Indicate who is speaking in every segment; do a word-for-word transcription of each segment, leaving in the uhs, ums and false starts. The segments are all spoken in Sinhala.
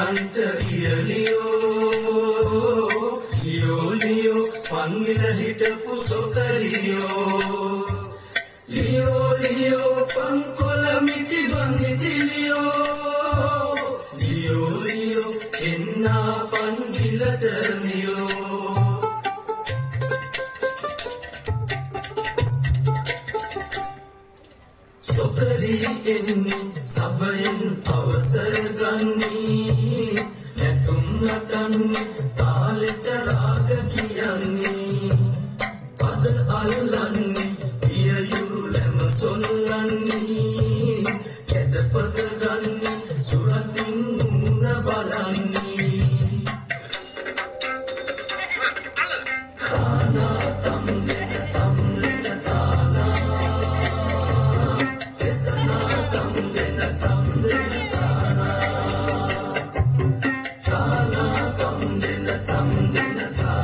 Speaker 1: මුදුරන්ට ඉයලියෝ ලියෝ ලියෝ පන්විල හිටපු සොකරියෝ ලියෝ ලියෝ පංකොල මිටි බංගිදිලියෝ ලියෝ ලියෝ එන්නා පන්විලට නියෝ සොකරී එන්නේ සබයෙන් අවසර ගන්නේ නැටුම් නටන්නේ තාලෙට රාග කියන්නේ පද අල්ලන්නේ පියයුරු ලැම සොල්ලන්නේ කැදපද ගන්නේ සුරතින් මුණ බලන්නේ කානා තම් දෙන තම් දෙන තානා සෙතනා තම් දෙන තම් දෙන තානා තානා තම් දෙන තම් දෙන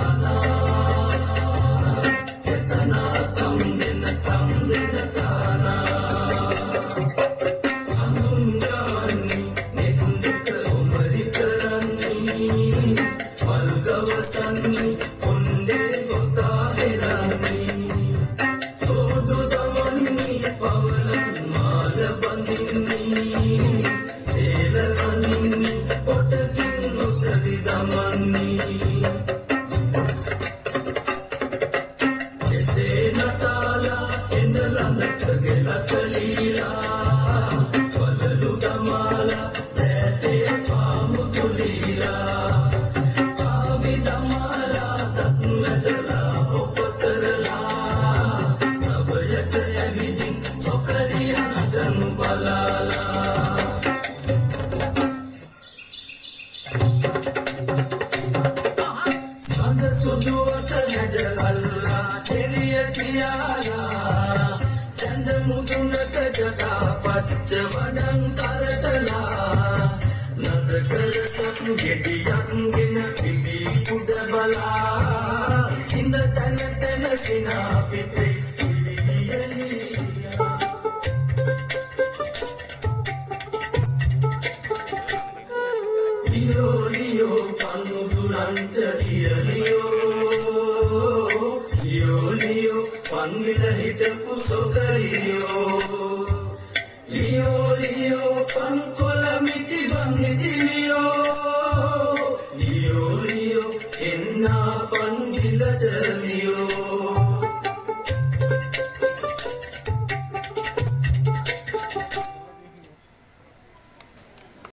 Speaker 1: තානා සෙතනා තම් දෙන තම් දෙන තානා අඳුංගවන්නේ නෙදුක උමරි කරන්නේ වල්ගවසන්නේ කොණ්ඩේ ගොතා හෙලන්නේ සෝදු දමන්නේ පවලන් මාල බඳින්නේ සේල ගනින්නේ පොටකින් නොසවි දමන්නේ එසේ නටාලා එන ළඟ කලීලා වලලු දමාලා දැතේ පාමු තුලීලා සාවි දමාලා තත් මැදලා ඔප කරලා සබයට ඇවිදින් සොකරිය නටනු බලාලා සඳ සුදුවක හැඩ අල්ලා එරිය කියාලා චන්ද මුදුනක ජටා පච්ච වඩන් කරතලා නද කරසක් ගෙඩියක් ගෙන පිපි කුඩ බලා ඉඳ තන තන සිනා පිපි ලියෝ ලියෝ පන්මුදුරන්ට ඉයලියෝ ලියෝ ලියෝ පන්විල හිටපු සොකරියෝ ලියෝ ලියෝ පන්කො